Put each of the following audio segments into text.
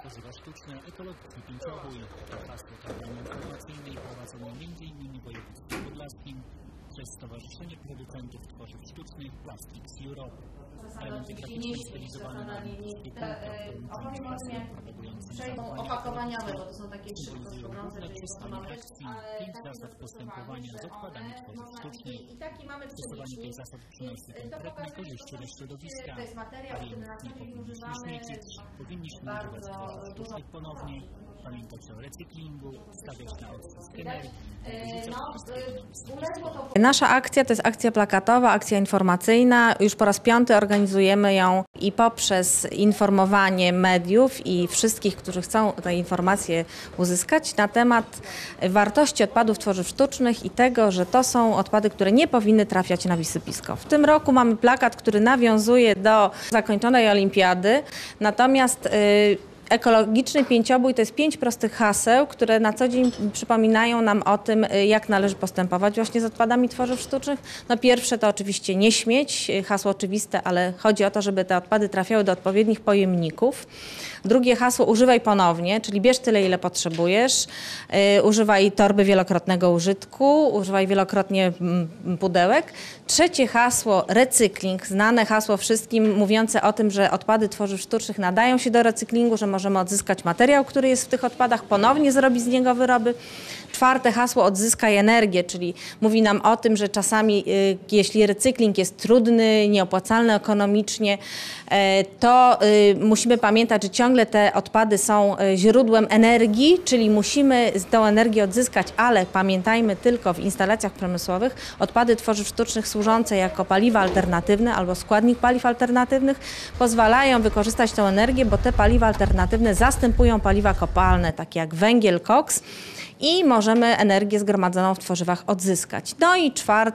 tworzywa sztuczne, ekologiczny pięciobój. To hasło kampanii informacyjnej prowadzono m.in. w województwie podlaskim przez Stowarzyszenie Producentów Tworzyw Sztucznych Plastics Europe. Elementy graficzne stylizowane na linijskie przejmą opakowaniowe, bo to są takie szybko szurzące, czyli akcji, 5 zasad postępowania z odpadami tworzyw sztucznych. I taki mamy Stosowanie tych zasad przynosi konkretne korzyści dla środowiska. to jest materiał, który na co dzień używamy. Powinniśmy używać tworzyw sztucznych ponownie, pamiętać o recyklingu, stawiać na odzysk energii. Nasza akcja to jest akcja plakatowa, akcja informacyjna. Już po raz 5. organizujemy ją i poprzez informowanie mediów i wszystkich, którzy chcą te informacje uzyskać na temat wartości odpadów tworzyw sztucznych i tego, że to są odpady, które nie powinny trafiać na wysypisko. W tym roku mamy plakat, który nawiązuje do zakończonej olimpiady, natomiast ekologiczny pięciobój to jest 5 prostych haseł, które na co dzień przypominają nam o tym, jak należy postępować właśnie z odpadami tworzyw sztucznych. No pierwsze to oczywiście nie śmieć, hasło oczywiste, ale chodzi o to, żeby te odpady trafiały do odpowiednich pojemników. Drugie hasło używaj ponownie, czyli bierz tyle, ile potrzebujesz, używaj torby wielokrotnego użytku, używaj wielokrotnie pudełek. Trzecie hasło recykling, znane hasło wszystkim mówiące o tym, że odpady tworzyw sztucznych nadają się do recyklingu, że możemy odzyskać materiał, który jest w tych odpadach, ponownie zrobić z niego wyroby. Czwarte hasło odzyskaj energię, czyli mówi nam o tym, że czasami jeśli recykling jest trudny, nieopłacalny ekonomicznie, to musimy pamiętać, że ciągle te odpady są źródłem energii, czyli musimy tę energię odzyskać, ale pamiętajmy tylko w instalacjach przemysłowych odpady tworzyw sztucznych służące jako paliwa alternatywne albo składnik paliw alternatywnych pozwalają wykorzystać tę energię, bo te paliwa alternatywne zastępują paliwa kopalne, takie jak węgiel, koks. I możemy energię zgromadzoną w tworzywach odzyskać. No i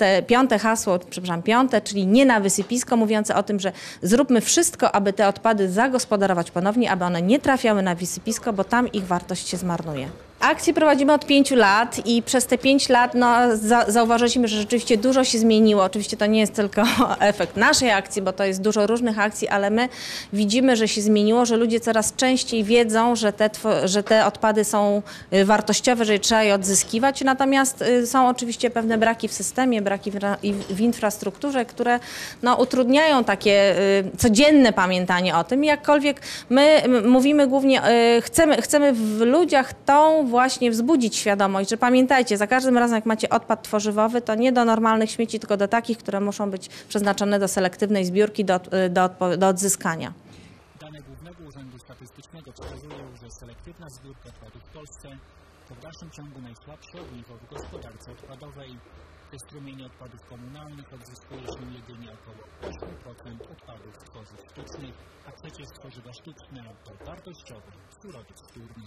piąte, czyli nie na wysypisko, mówiące o tym, że zróbmy wszystko, aby te odpady zagospodarować ponownie, aby one nie trafiały na wysypisko, bo tam ich wartość się zmarnuje. Akcję prowadzimy od 5 lat i przez te 5 lat zauważyliśmy, że rzeczywiście dużo się zmieniło. Oczywiście to nie jest tylko efekt naszej akcji, bo to jest dużo różnych akcji, ale my widzimy, że się zmieniło, że ludzie coraz częściej wiedzą, że te odpady są wartościowe, że trzeba je odzyskiwać. Natomiast są oczywiście pewne braki w systemie, braki w infrastrukturze, które utrudniają takie codzienne pamiętanie o tym. Jakkolwiek my mówimy głównie, chcemy w ludziach właśnie wzbudzić świadomość, że pamiętajcie, za każdym razem jak macie odpad tworzywowy, to nie do normalnych śmieci, tylko do takich, które muszą być przeznaczone do selektywnej zbiórki, do odzyskania. Dane Głównego Urzędu Statystycznego wskazują, że selektywna zbiórka odpadów w Polsce to w dalszym ciągu najsłabsze ogniwo w gospodarce odpadowej. Te strumienie odpadów komunalnych odzyskuje się jedynie około 8% odpadów z tworzyw sztucznych, a przecież tworzywa sztuczne to wartościowy surowiec wtórny.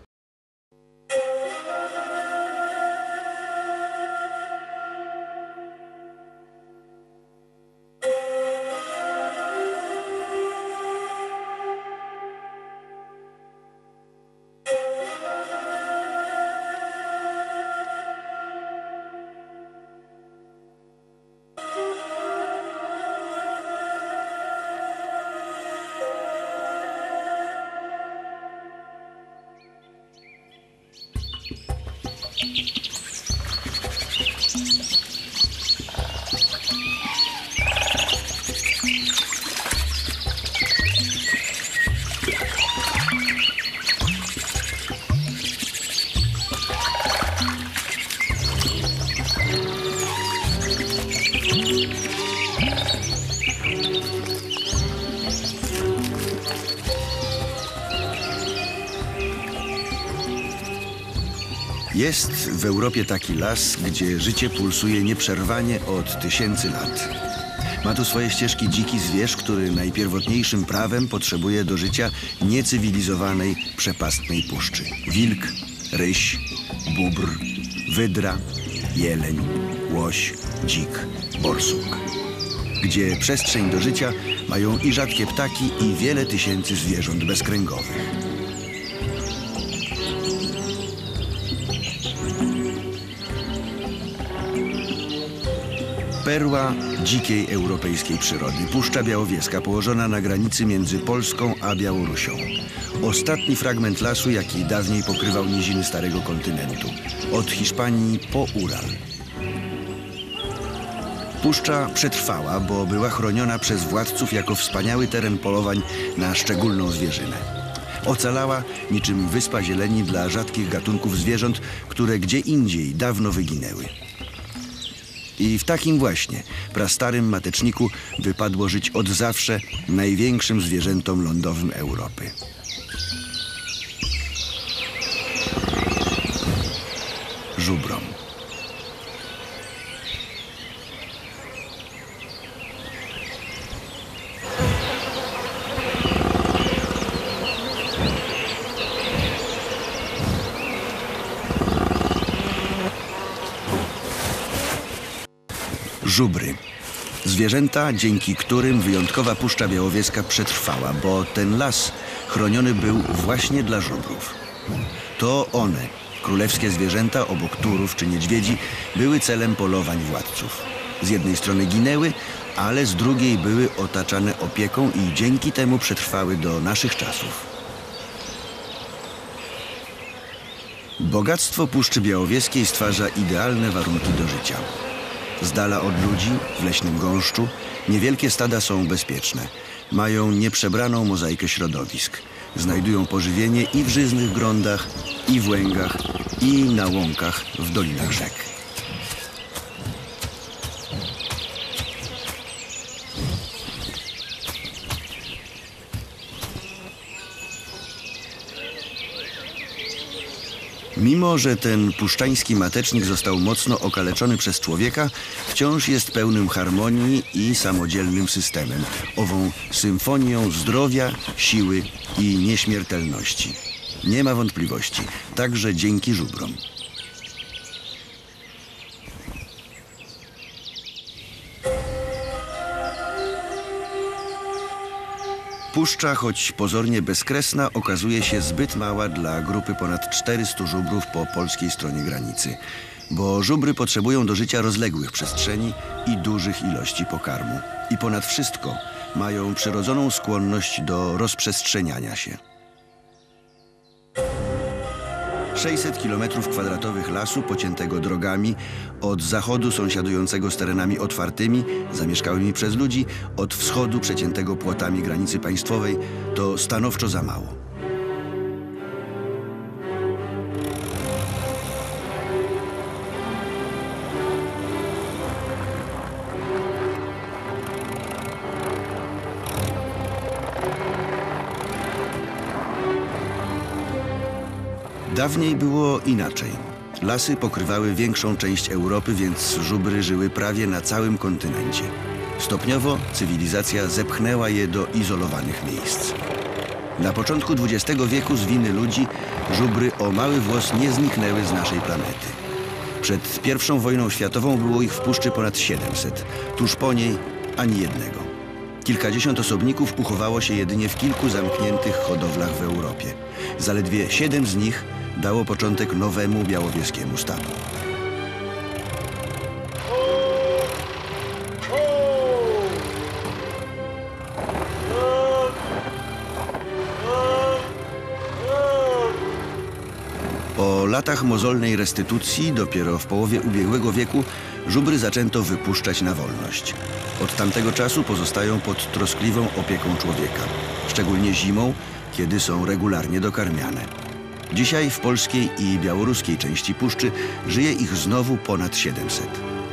Jest w Europie taki las, gdzie życie pulsuje nieprzerwanie od tysięcy lat. Ma tu swoje ścieżki dziki zwierz, który najpierwotniejszym prawem potrzebuje do życia niecywilizowanej, przepastnej puszczy. Wilk, ryś, bóbr, wydra, jeleń, łoś, dzik, borsuk. Gdzie przestrzeń do życia mają i rzadkie ptaki, i wiele tysięcy zwierząt bezkręgowych. Perła dzikiej europejskiej przyrody. Puszcza Białowieska, położona na granicy między Polską a Białorusią. Ostatni fragment lasu, jaki dawniej pokrywał niziny Starego Kontynentu. Od Hiszpanii po Ural. Puszcza przetrwała, bo była chroniona przez władców jako wspaniały teren polowań na szczególną zwierzynę. Ocalała niczym wyspa zieleni dla rzadkich gatunków zwierząt, które gdzie indziej dawno wyginęły. I w takim właśnie prastarym mateczniku wypadło żyć od zawsze największym zwierzętom lądowym Europy. Żubrom. Żubry. Zwierzęta, dzięki którym wyjątkowa Puszcza Białowieska przetrwała, bo ten las chroniony był właśnie dla żubrów. To one, królewskie zwierzęta obok turów czy niedźwiedzi, były celem polowań władców. Z jednej strony ginęły, ale z drugiej były otaczane opieką i dzięki temu przetrwały do naszych czasów. Bogactwo Puszczy Białowieskiej stwarza idealne warunki do życia. Z dala od ludzi, w leśnym gąszczu, niewielkie stada są bezpieczne. Mają nieprzebraną mozaikę środowisk. Znajdują pożywienie i w żyznych grądach, i w łęgach, i na łąkach w dolinach rzek. Mimo że ten puszczański matecznik został mocno okaleczony przez człowieka, wciąż jest pełnym harmonii i samodzielnym systemem, ową symfonią zdrowia, siły i nieśmiertelności. Nie ma wątpliwości, także dzięki żubrom. Puszcza, choć pozornie bezkresna, okazuje się zbyt mała dla grupy ponad 400 żubrów po polskiej stronie granicy. Bo żubry potrzebują do życia rozległych przestrzeni i dużych ilości pokarmu. I ponad wszystko mają przyrodzoną skłonność do rozprzestrzeniania się. 600 km² lasu pociętego drogami, od zachodu sąsiadującego z terenami otwartymi, zamieszkałymi przez ludzi, od wschodu przeciętego płotami granicy państwowej, to stanowczo za mało. Dawniej było inaczej. Lasy pokrywały większą część Europy, więc żubry żyły prawie na całym kontynencie. Stopniowo cywilizacja zepchnęła je do izolowanych miejsc. Na początku XX wieku z winy ludzi żubry o mały włos nie zniknęły z naszej planety. Przed I wojną światową było ich w puszczy ponad 700, tuż po niej ani jednego. Kilkadziesiąt osobników uchowało się jedynie w kilku zamkniętych hodowlach w Europie. Zaledwie 7 z nich dało początek nowemu białowieskiemu stadu. Po latach mozolnej restytucji, dopiero w połowie ubiegłego wieku, żubry zaczęto wypuszczać na wolność. Od tamtego czasu pozostają pod troskliwą opieką człowieka, szczególnie zimą, kiedy są regularnie dokarmiane. Dzisiaj w polskiej i białoruskiej części puszczy żyje ich znowu ponad 700.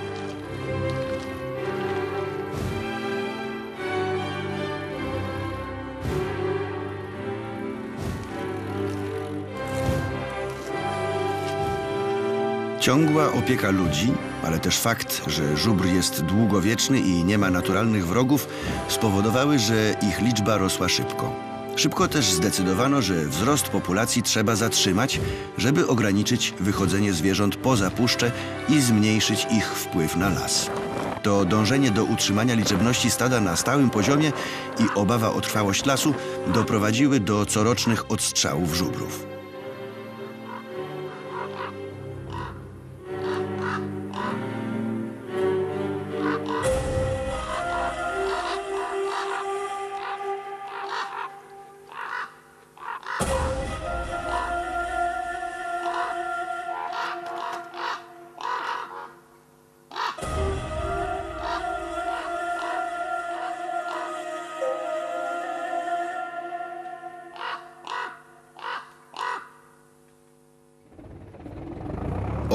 Ciągła opieka ludzi, ale też fakt, że żubr jest długowieczny i nie ma naturalnych wrogów, spowodowały, że ich liczba rosła szybko. Szybko też zdecydowano, że wzrost populacji trzeba zatrzymać, żeby ograniczyć wychodzenie zwierząt poza puszczę i zmniejszyć ich wpływ na las. To dążenie do utrzymania liczebności stada na stałym poziomie i obawa o trwałość lasu doprowadziły do corocznych odstrzałów żubrów.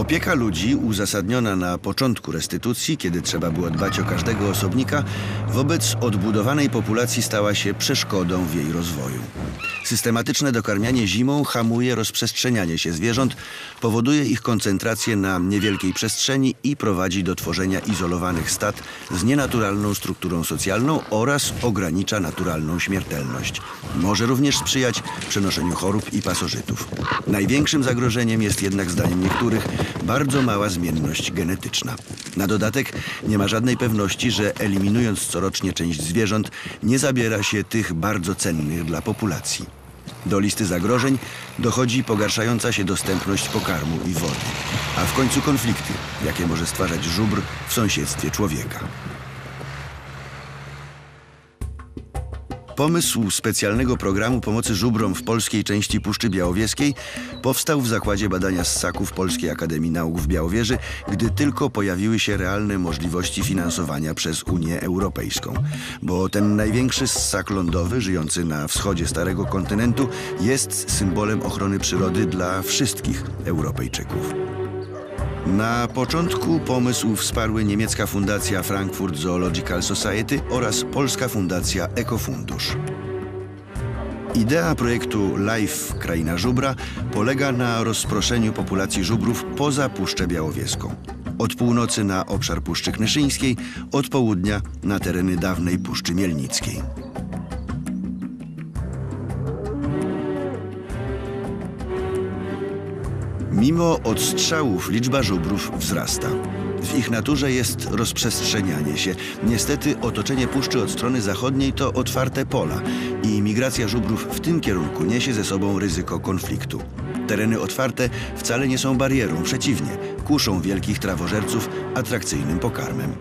Opieka ludzi, uzasadniona na początku restytucji, kiedy trzeba było dbać o każdego osobnika, wobec odbudowanej populacji stała się przeszkodą w jej rozwoju. Systematyczne dokarmianie zimą hamuje rozprzestrzenianie się zwierząt, powoduje ich koncentrację na niewielkiej przestrzeni i prowadzi do tworzenia izolowanych stad z nienaturalną strukturą socjalną oraz ogranicza naturalną śmiertelność. Może również sprzyjać przenoszeniu chorób i pasożytów. Największym zagrożeniem jest jednak, zdaniem niektórych, bardzo mała zmienność genetyczna. Na dodatek nie ma żadnej pewności, że eliminując corocznie część zwierząt, nie zabiera się tych bardzo cennych dla populacji. Do listy zagrożeń dochodzi pogarszająca się dostępność pokarmu i wody, a w końcu konflikty, jakie może stwarzać żubr w sąsiedztwie człowieka. Pomysł specjalnego programu pomocy żubrom w polskiej części Puszczy Białowieskiej powstał w Zakładzie Badania Ssaków Polskiej Akademii Nauk w Białowieży, gdy tylko pojawiły się realne możliwości finansowania przez Unię Europejską. Bo ten największy ssak lądowy, żyjący na wschodzie Starego Kontynentu, jest symbolem ochrony przyrody dla wszystkich Europejczyków. Na początku pomysł wsparły niemiecka fundacja Frankfurt Zoological Society oraz polska fundacja Ekofundusz. Idea projektu LIFE Kraina Żubra polega na rozproszeniu populacji żubrów poza Puszczę Białowieską. Od północy na obszar Puszczy Knyszyńskiej, od południa na tereny dawnej Puszczy Mielnickiej. Mimo odstrzałów liczba żubrów wzrasta. W ich naturze jest rozprzestrzenianie się. Niestety otoczenie puszczy od strony zachodniej to otwarte pola i migracja żubrów w tym kierunku niesie ze sobą ryzyko konfliktu. Tereny otwarte wcale nie są barierą, przeciwnie, kuszą wielkich trawożerców atrakcyjnym pokarmem.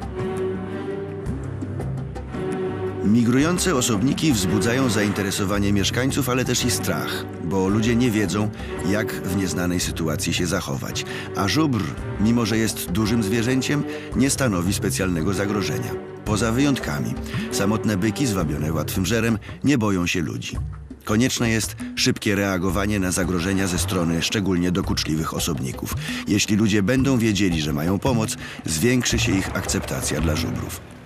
Migrujące osobniki wzbudzają zainteresowanie mieszkańców, ale też i strach, bo ludzie nie wiedzą, jak w nieznanej sytuacji się zachować. A żubr, mimo że jest dużym zwierzęciem, nie stanowi specjalnego zagrożenia. Poza wyjątkami, samotne byki zwabione łatwym żerem nie boją się ludzi. Konieczne jest szybkie reagowanie na zagrożenia ze strony szczególnie dokuczliwych osobników. Jeśli ludzie będą wiedzieli, że mają pomoc, zwiększy się ich akceptacja dla żubrów.